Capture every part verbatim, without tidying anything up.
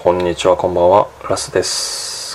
こんにちは、こんばんは、ラスです。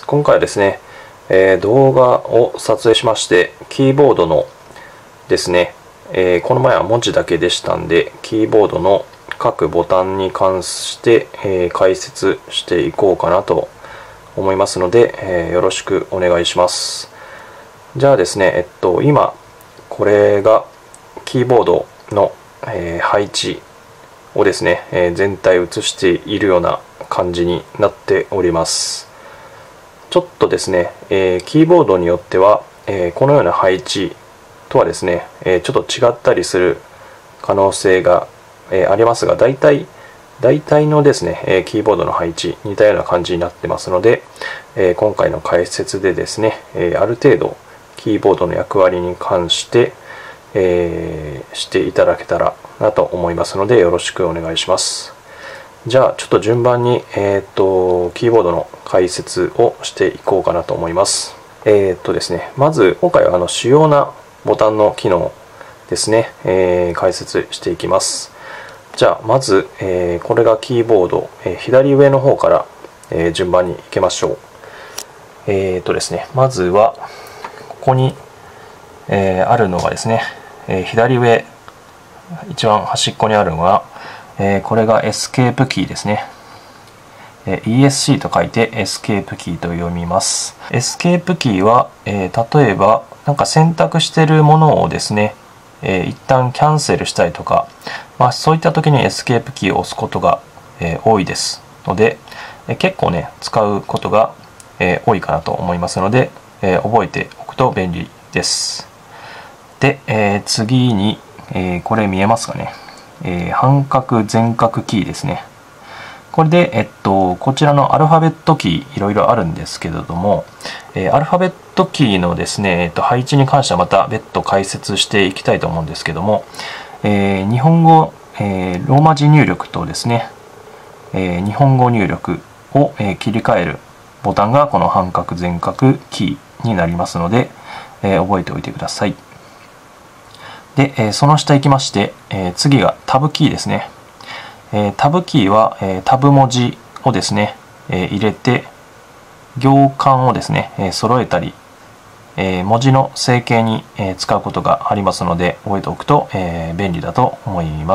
今回はですね、えー、動画を撮影しまして、キーボードのですね、えー、この前は文字だけでしたんで、キーボードの各ボタンに関して、えー、解説していこうかなと思いますので、えー、よろしくお願いします。じゃあですね、えっと、今、これがキーボードの、えー、配置をですね、えー、全体映しているような感じになっております。ちょっとですね、えー、キーボードによっては、えー、このような配置とはですね、えー、ちょっと違ったりする可能性が、えー、ありますが、大体、大体のですね、えー、キーボードの配置、似たような感じになってますので、えー、今回の解説でですね、えー、ある程度、キーボードの役割に関して、えー、していただけたらなと思いますので、よろしくお願いします。じゃあちょっと順番に、えー、とキーボードの解説をしていこうかなと思います。えー、っとですね、まず今回はあの主要なボタンの機能ですね、えー、解説していきます。じゃあまず、えー、これがキーボード、えー、左上の方から、えー、順番にいきましょう。えー、っとですね、まずはここに、えー、あるのがですね、えー、左上一番端っこにあるのが、えー、これがエスケープキーですね。えー、イーエスシー と書いてエスケープキーと読みます。エスケープキーは、えー、例えばなんか選択しているものをですね、えー、一旦キャンセルしたりとか、まあ、そういった時にエスケープキーを押すことが、えー、多いですので、えー、結構ね使うことが、えー、多いかなと思いますので、えー、覚えておくと便利です。で、えー、次に、えー、これ見えますかね、えー、半角全角キーですね。これで、えっと、こちらのアルファベットキーいろいろあるんですけれども、えー、アルファベットキーのですね、えっと、配置に関してはまた別途解説していきたいと思うんですけども、えー、日本語、えー、ローマ字入力とですね、えー、日本語入力を、えー、切り替えるボタンがこの半角全角キーになりますので、えー、覚えておいてください。で、えー、その下行きまして、えー、次がタブキーですね。えー、タブキーは、えー、タブ文字をですね、えー、入れて行間をですね、えー、揃えたり、えー、文字の整形に、えー、使うことがありますので覚えておくと、えー、便利だと思います。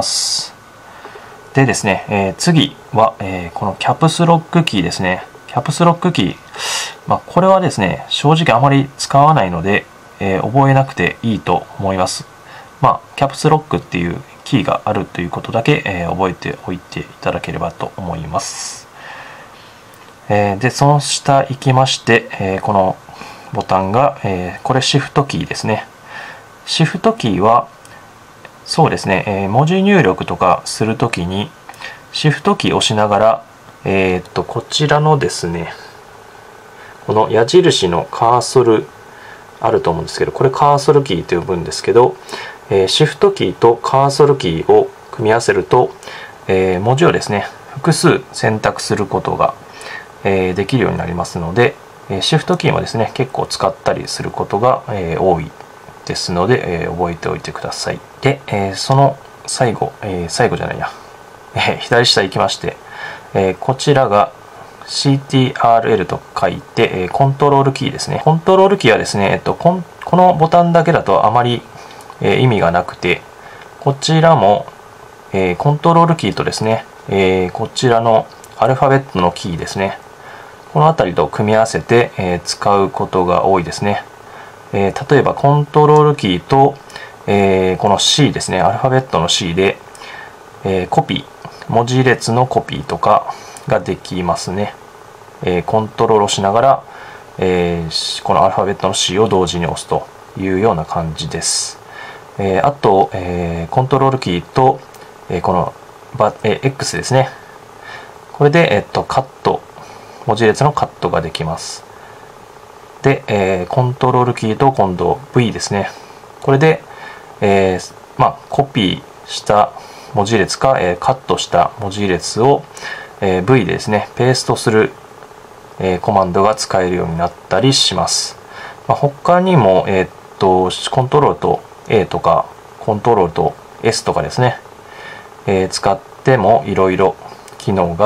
でですね、えー、次は、えー、このキャプスロックキーですね。キャプスロックキー、まあ、これはですね正直あまり使わないので、えー、覚えなくていいと思います。まあ、キャプスロックっていうキーがあるということだけ、えー、覚えておいていただければと思います。えー、で、その下行きまして、えー、このボタンが、えー、これシフトキーですね。シフトキーは、そうですね、えー、文字入力とかするときに、シフトキーを押しながら、えー、っと、こちらのですね、この矢印のカーソルあると思うんですけど、これカーソルキーと呼ぶんですけど、えー、シフトキーとカーソルキーを組み合わせると、えー、文字をですね複数選択することが、えー、できるようになりますので、えー、シフトキーもですね結構使ったりすることが、えー、多いですので、えー、覚えておいてください。で、えー、その最後、えー、最後じゃないや、えー、左下行きまして、えー、こちらが シーティーアールエル と書いて、えー、コントロールキーですね。コントロールキーはですね、えっと、こんこのボタンだけだとあまりえー、意味がなくて、こちらも、えー、コントロールキーとですね、えー、こちらのアルファベットのキーですね、このあたりと組み合わせて、えー、使うことが多いですね。えー、例えばコントロールキーと、えー、この C ですね、アルファベットの C で、えー、コピー、文字列のコピーとかができますね。えー、コントロールをしながら、えー、このアルファベットの C を同時に押すというような感じです。えー、あと、えー、コントロールキーと、えー、このバ、えー、X ですね。これで、えっと、カット、文字列のカットができます。で、えー、コントロールキーと今度 V ですね。これで、えー、まあ、コピーした文字列か、えー、カットした文字列を、えー、V でですね、ペーストする、えー、コマンドが使えるようになったりします。まあ、他にも、えー、っと、コントロールとA とかコントロールと エス とかですね、えー、使ってもいろいろ機能が、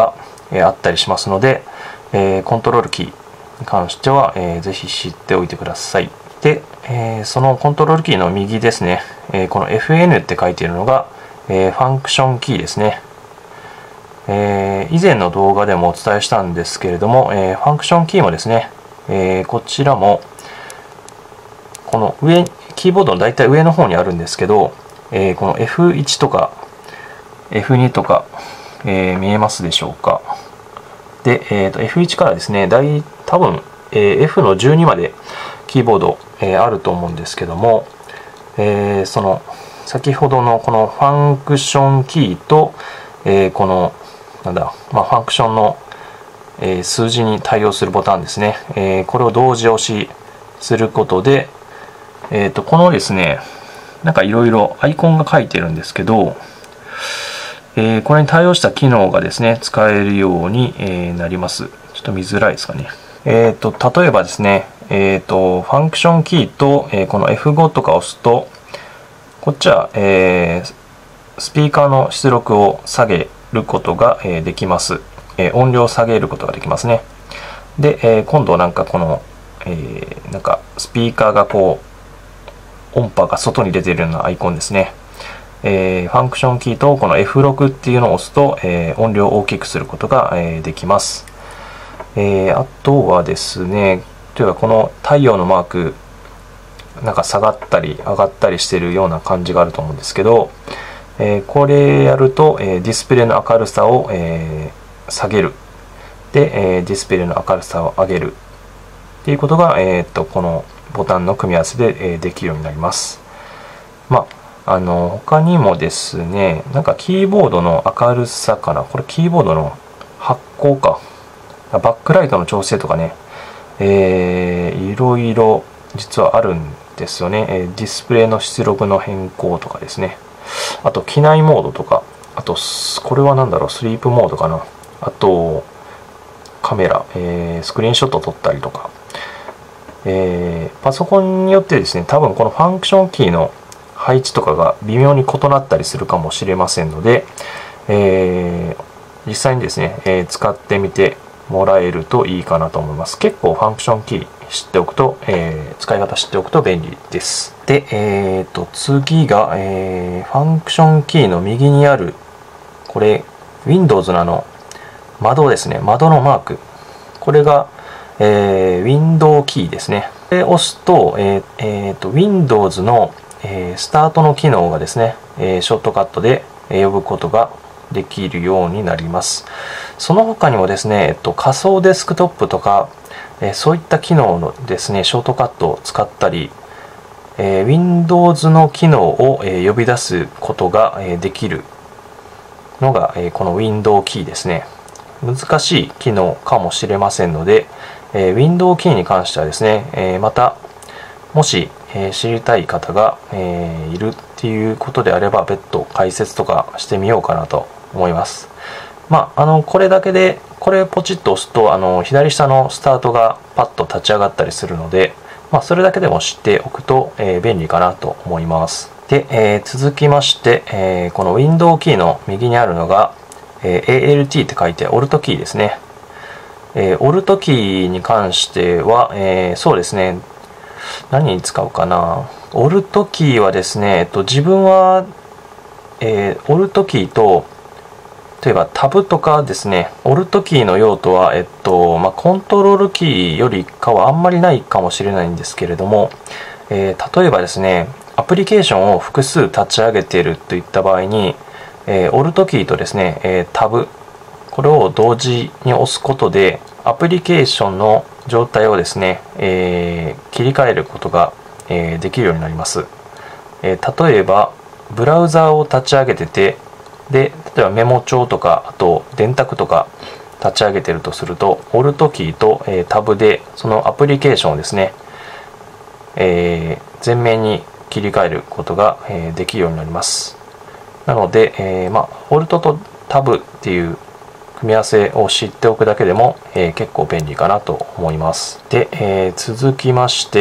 えー、あったりしますので、えー、コントロールキーに関しては、えー、ぜひ知っておいてください。で、えー、そのコントロールキーの右ですね、えー、この エフエヌ って書いているのが、えー、ファンクションキーですね。えー、以前の動画でもお伝えしたんですけれども、えー、ファンクションキーもですね、えー、こちらもこの上、キーボードの大体上の方にあるんですけど、えー、この エフワン とか エフツー とか、えー、見えますでしょうか。で、えー、と エフワン からですね、大多分、えー、エフのじゅうにまでキーボード、えー、あると思うんですけども、えー、その先ほどのこのファンクションキーと、えー、このなんだ、まあ、ファンクションの、えー、数字に対応するボタンですね、えー、これを同時押しすることで、えー、とこのですね、なんかいろいろアイコンが書いてるんですけど、えー、これに対応した機能がですね、使えるように、えー、なります。ちょっと見づらいですかね。えー、と例えばですね、えー、とファンクションキーと、えー、この エフファイブ とか押すと、こっちは、えー、スピーカーの出力を下げることが、えー、できます、えー。音量を下げることができますね。で、えー、今度なんかこの、えー、なんかスピーカーがこう、音波が外に出ているようなアイコンですね。えー、ファンクションキーとこの エフシックス っていうのを押すと、えー、音量を大きくすることが、えー、できます。えー、あとはですね、例えばこの太陽のマーク、なんか下がったり上がったりしているような感じがあると思うんですけど、えー、これやると、えー、ディスプレイの明るさを、えー、下げる。で、えー、ディスプレイの明るさを上げる。っていうことが、えー、っとこのボタンの組み合わせで、えー、できるようになります。まあ、あの他にもですね、なんかキーボードの明るさかな、これキーボードの発光か、バックライトの調整とかね、えー、いろいろ実はあるんですよね。えー、ディスプレイの出力の変更とかですね、あと機内モードとか、あとこれは何だろう、スリープモードかな、あとカメラ、えー、スクリーンショットを撮ったりとか、えー、パソコンによってですね、多分このファンクションキーの配置とかが微妙に異なったりするかもしれませんので、えー、実際にですね、えー、使ってみてもらえるといいかなと思います。結構ファンクションキー知っておくと、えー、使い方知っておくと便利です。で、えー、と次が、えー、ファンクションキーの右にあるこれ Windows のあの窓ですね、窓のマーク、これが、えー、ウィンドウキーですね。で押すと、えーえー、と Windows の、えー、スタートの機能がですね、えー、ショートカットで呼ぶことができるようになります。その他にもですね、えっと、仮想デスクトップとか、えー、そういった機能のですね、ショートカットを使ったり、えー、Windows の機能を、えー、呼び出すことが、えー、できるのが、えー、この Windows キーですね。難しい機能かもしれませんので、えー、Windows キーに関してはですね、えー、またもし、えー、知りたい方が、えー、いるっていうことであれば別途解説とかしてみようかなと思います。まあ、あのこれだけでこれポチッと押すとあの左下のスタートがパッと立ち上がったりするので、まあ、それだけでも知っておくと、えー、便利かなと思います。で、えー、続きまして、えー、この Windows キーの右にあるのが、えー、エーエルティー って書いて Alt キーですね。えー、Alt キーに関しては、えー、そうですね、何に使うかな。Alt キーはですね、えっと、自分は、えー、Alt キーと例えばタブとかですね、Alt キーの用途は、えっとまあ、コントロールキーよりかはあんまりないかもしれないんですけれども、えー、例えばですね、アプリケーションを複数立ち上げているといった場合に、えー、Alt キーとですね、えー、タブ、これを同時に押すことで、アプリケーションの状態をですね、えー、切り替えることが、えー、できるようになります。えー、例えば、ブラウザーを立ち上げてて、で、例えばメモ帳とか、あと電卓とか立ち上げてるとすると、Alt キーと、えー、タブでそのアプリケーションをですね、えー、前面に切り替えることが、えー、できるようになります。なので、えーまあ、Alt とタブっていう組み合わせを知っておくだけでも、えー、結構便利かなと思います。で、えー、続きまして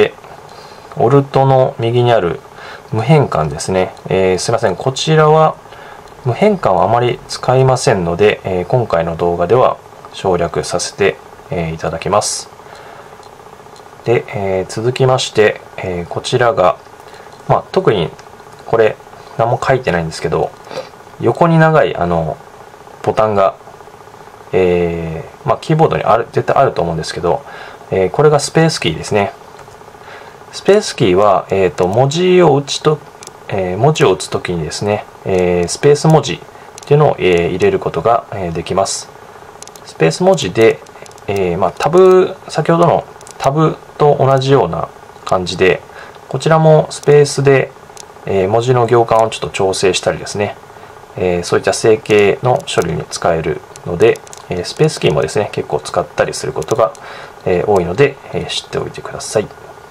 、Alt の右にある無変換ですね。えー、すいません、こちらは無変換はあまり使いませんので、えー、今回の動画では省略させて、えー、いただきます。で、えー、続きまして、えー、こちらが、まあ、特にこれ何も書いてないんですけど、横に長いあのボタンが、えーまあ、キーボードにある絶対あると思うんですけど、えー、これがスペースキーですね。スペースキーは、えーと、文字を打ちと、えー、文字を打つときにですね、えー、スペース文字っていうのを、えー、入れることが、えー、できます。スペース文字で、えーまあ、タブ、先ほどのタブと同じような感じで、こちらもスペースで、えー、文字の行間をちょっと調整したりですね、えー、そういった整形の処理に使えるので、えー、スペースキーもですね、結構使ったりすることが、えー、多いので、えー、知っておいてください。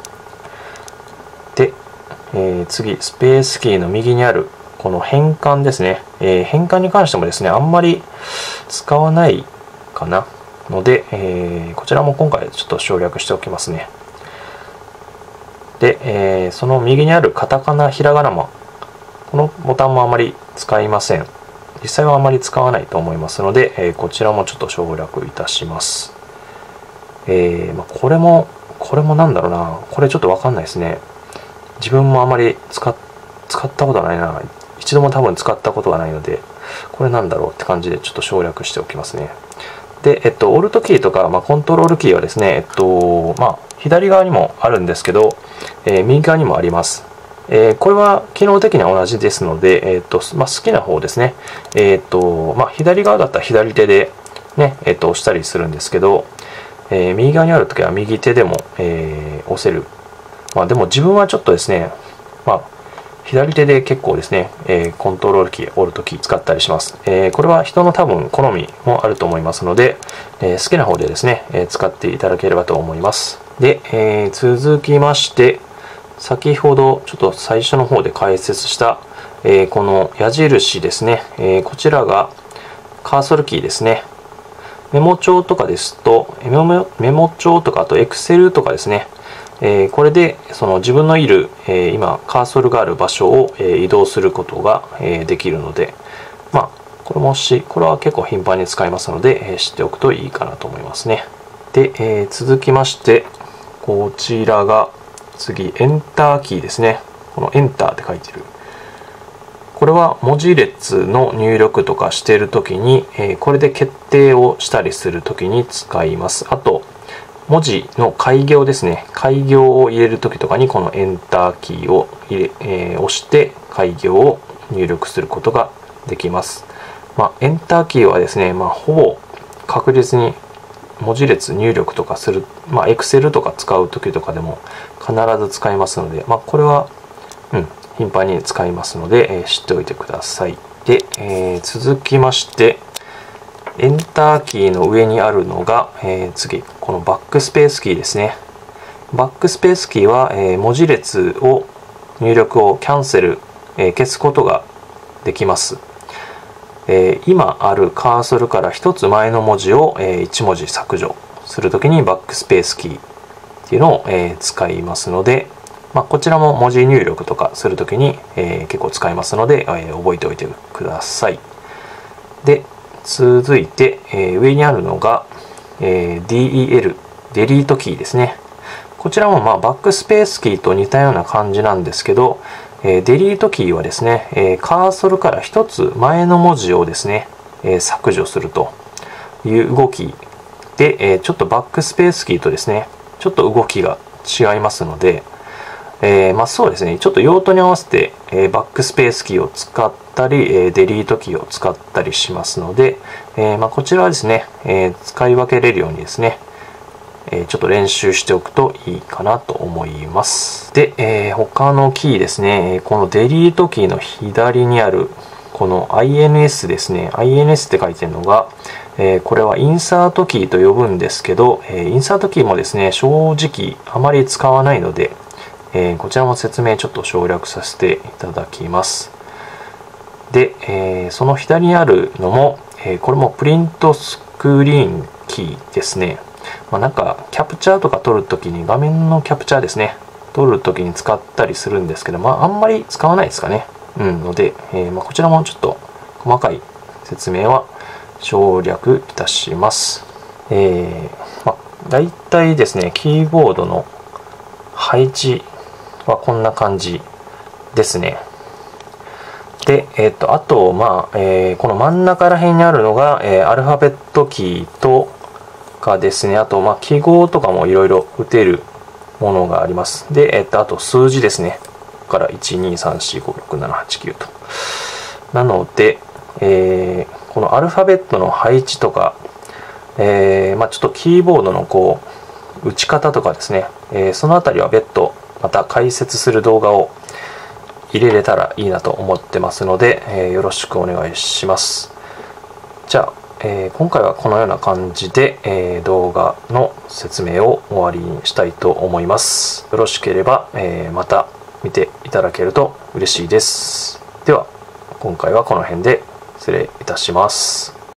で、えー、次、スペースキーの右にあるこの変換ですね、えー、変換に関してもですね、あんまり使わないかなので、えー、こちらも今回ちょっと省略しておきますね。で、えー、その右にあるカタカナ、ひらがなも、このボタンもあまり使いません。実際はあまり使わないと思いますので、えー、こちらもちょっと省略いたします。えーまあ、これも、これもなんだろうな、これちょっとわかんないですね。自分もあまり使っ、使ったことはないな。一度も多分使ったことがないので、これなんだろうって感じでちょっと省略しておきますね。で、えっと、オルトキーとか、まあ、コントロールキーはですね、えっと、まあ、左側にもあるんですけど、えー、右側にもあります。えー、これは機能的には同じですので、えーとまあ、好きな方ですね。えーとまあ、左側だったら左手で、ねえー、と押したりするんですけど、えー、右側にあるときは右手でも、えー、押せる。まあ、でも自分はちょっとですね、まあ、左手で結構ですね、えー、コントロールキー、オルトキー使ったりします。えー、これは人の多分好みもあると思いますので、えー、好きな方でですね、えー、使っていただければと思います。で、えー、続きまして、先ほどちょっと最初の方で解説した、えー、この矢印ですね、えー、こちらがカーソルキーですね。メモ帳とかですと、メモ、メモ帳とかあと Excel とかですね、えー、これでその自分のいる、えー、今カーソルがある場所を、えー、移動することが、えー、できるので、まあこれもしこれは結構頻繁に使いますので、えー、知っておくといいかなと思いますね。で、えー、続きましてこちらが次エンターキーですね。このエンターって書いてる。これは文字列の入力とかしているときに、えー、これで決定をしたりするときに使います。あと文字の改行ですね。改行を入れるときとかにこのエンターキーを入れ、えー、押して改行を入力することができます。まあ、エンターキーはですね、まあ、ほぼ確実に文字列入力とかする、まあ、Excel とか使うときとかでも必ず使いますので、まあ、これは、うん、頻繁に使いますので、えー、知っておいてください。で、えー、続きまして、エンターキーの上にあるのが、えー、次、このバックスペースキーですね。バックスペースキーは、えー、文字列を入力をキャンセル、えー、消すことができます。えー、今あるカーソルから一つ前の文字を、えー、いち文字削除するときにバックスペースキーっていうのを、えー、使いますので、まあ、こちらも文字入力とかするときに、えー、結構使いますので、えー、覚えておいてください。で、続いて、えー、上にあるのが、えー、ディーイーエル、デリートキーですね。こちらもまあバックスペースキーと似たような感じなんですけど、えー、デリートキーはですね、えー、カーソルから一つ前の文字をですね、えー、削除するという動きで、えー、ちょっとバックスペースキーとですね、ちょっと動きが違いますので、えー、まあそうですね、ちょっと用途に合わせて、えー、バックスペースキーを使ったり、えー、デリートキーを使ったりしますので、えー、まあこちらはですね、えー、使い分けれるようにですね、えー、ちょっと練習しておくといいかなと思います。で、えー、他のキーですね、このデリートキーの左にあるこの アイエヌエス ですね、アイエヌエス って書いてるのが、えー、これはインサートキーと呼ぶんですけど、えー、インサートキーもですね、正直あまり使わないので、えー、こちらも説明ちょっと省略させていただきます。で、えー、その左にあるのも、えー、これもプリントスクリーンキーですね。まあ、なんかキャプチャーとか撮るときに画面のキャプチャーですね。撮るときに使ったりするんですけど、まああんまり使わないですかね。うん、ので、えー、まあこちらもちょっと細かい説明は省略いたします。 えー、まあ、だいたいですね、キーボードの配置はこんな感じですね。で、えっと、あと、まあ、えー、この真ん中ら辺にあるのが、えー、アルファベットキーとかですね、あと、まあ、記号とかもいろいろ打てるものがあります。で、えっと、あと数字ですね。からいち、に、さん、よん、ご、ろく、なな、はち、きゅうと。なので、えー、このアルファベットの配置とか、えー、まあ、ちょっとキーボードのこう、打ち方とかですね、えー、そのあたりは別途、また解説する動画を入れれたらいいなと思ってますので、えー、よろしくお願いします。じゃあ、えー、今回はこのような感じで、えー、動画の説明を終わりにしたいと思います。よろしければ、えー、また見ていただけると嬉しいです。では、今回はこの辺で失礼いたします。